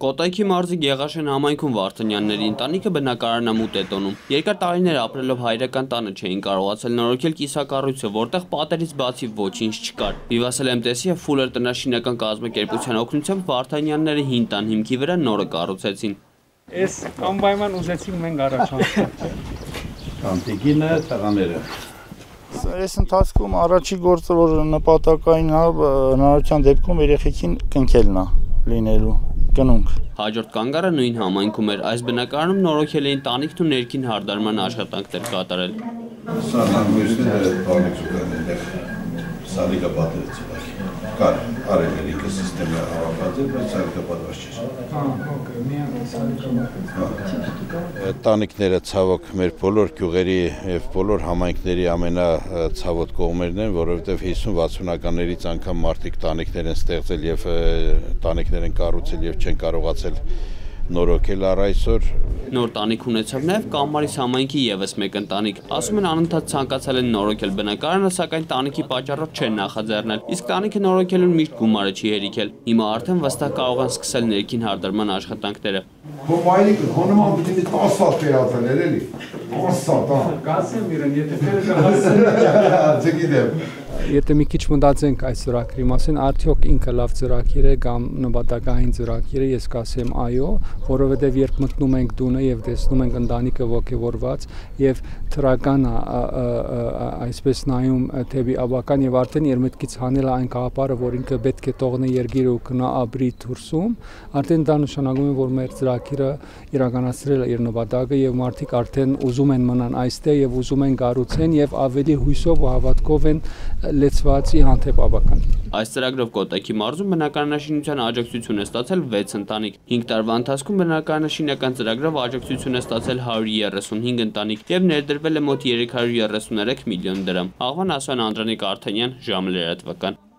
Կոտայքի մարզի Գեղաշեն համայնքում Վարդանյանների ընտանիքը բնակարանամուտ է տոնում։ Երկար տարիներ ապրելով հայրական տանը չէին կարողացել նորոգել կիսակառույցը, որտեղ պատերից բացի ոչինչ չկար։ Վիվասել MTS-ի եւ Fuller տնաշինական կազմակերպության օգնությամբ Վարդանյանները հին տան հիմքի վրա նորը կառուցեցին։ Այս անպայման ուզեցինք մենք առաջ Անտիկինը տղաները։ Այս ընթացքում առաջի գործը, որ նպատակային հնարավորության դեպքում երեխեքին կնքելն է լինելու կնունք։ Հաջորդ կանգառը նույն համայնքում էր, այս բնակարանում նորոգել էին տանիքն ու ներքին հարդարման աշխատանքներ կատարել։ Սա նույնիսկ տանիքներ սալիկա պատերից կար արևելիքը սիստեմը հավաքած է, բայց սալիկա պատված չէ։ Տանիքները ցավոք մեր բոլոր գյուղերի եւ բոլոր համայնքների ամենացավոտ կողմերն են, որովհետեւ 50-60-ականներից անգամ մարդիկ տանիքներ են ստեղծել եւ տանիքներ են կառուցել եւ չեն կարողացել նորոգել առ այսօր։ Նոր տանիք ունեցավ նաև Կամարիս համայնքի եւս մեկ ընտանիք։ Ասում են անընդհատ ցանկացել են նորոգել բնակարանը, սակայն տանիքի պատճառով չեն նախաձեռնել։ Իսկ տանիքը նորոգելուն միշտ գումարը չի հերիքել։ Հիմա արդեն վստահ կարող են սկսել ներքին հարդարման աշխատանքները։ Քո մայրիկը քո նման պիտի 10 սատ վերածել էր էլի։ 10 սատ, հա։ Գասեմ իրեն, եթե ֆերը հասցնի։ Չգիտեմ։ Եթե մի քիչ մտածենք այս ծրագրի մասին, արդյոք ինքը լավ ծրագիր է կամ նպատակային ծրագիր է, ես կասեմ այո, որովհետև երբ մտնում ենք տունը եւ տեսնում ենք ընտանիքը ողջավորված եւ թրական այսպես նայում թեպի ավական եւ արդեն իր մտքից հանել այն գաղափարը, որ ինքը պետք է թողնի երկիրը ու գնա ապրի դուրսում, արդեն դա նշանակում է, որ մեր ծրագիրը իրականացրել է իր նպատակը եւ մարդիկ արդեն ուզում են մնան այստեղ եւ ուզում են կառուցեն եւ ավելի հույսով ու հավատքով են լեցվածի հանդեպ ավական։ Այս ծրագրով Կոտայքի մարզում բնակարանաշինության աջակցություն է ստացել 6 ընտանիք։ 5 տարվա ընթացքում բնակարանաշինական ծրագրով աջակցություն է ստացել 135 ընտանիք եւ ներդրվել է մոտ 333 միլիոն դրամ։ Աղվան Ասյան, Անդրանիկ Արթանյան, ժամը լրատվական։